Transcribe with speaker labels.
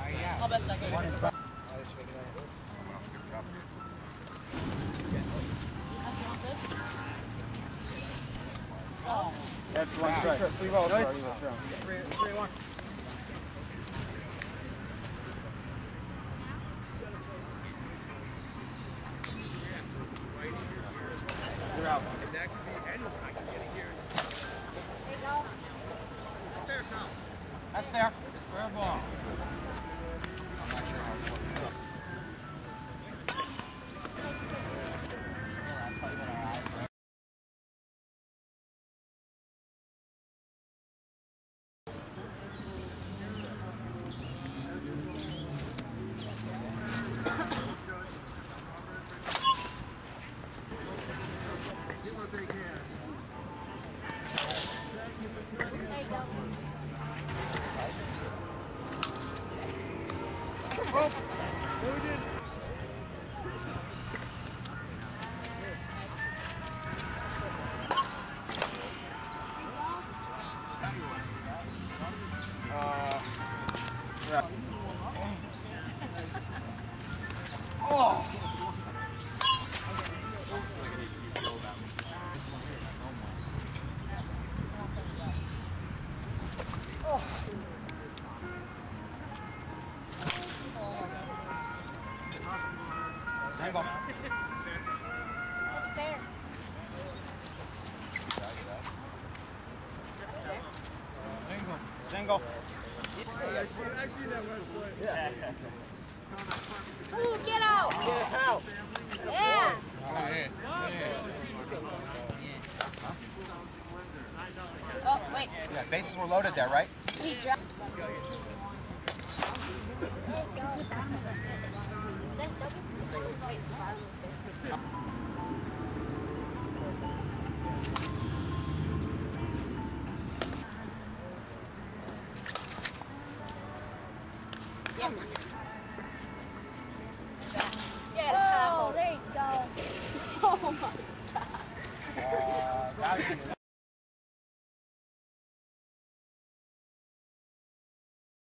Speaker 1: I'll bet second.
Speaker 2: That's one strike. 3 balls. 3-1. You're out. That's fair. Fair ball. I'm not sure how it works. Single.
Speaker 3: That's fair.
Speaker 2: Single.
Speaker 3: Ooh, get out!
Speaker 2: Get out!
Speaker 3: Yeah! Oh, wait.
Speaker 2: Yeah, bases were loaded there, right?
Speaker 3: He dropped. There you go.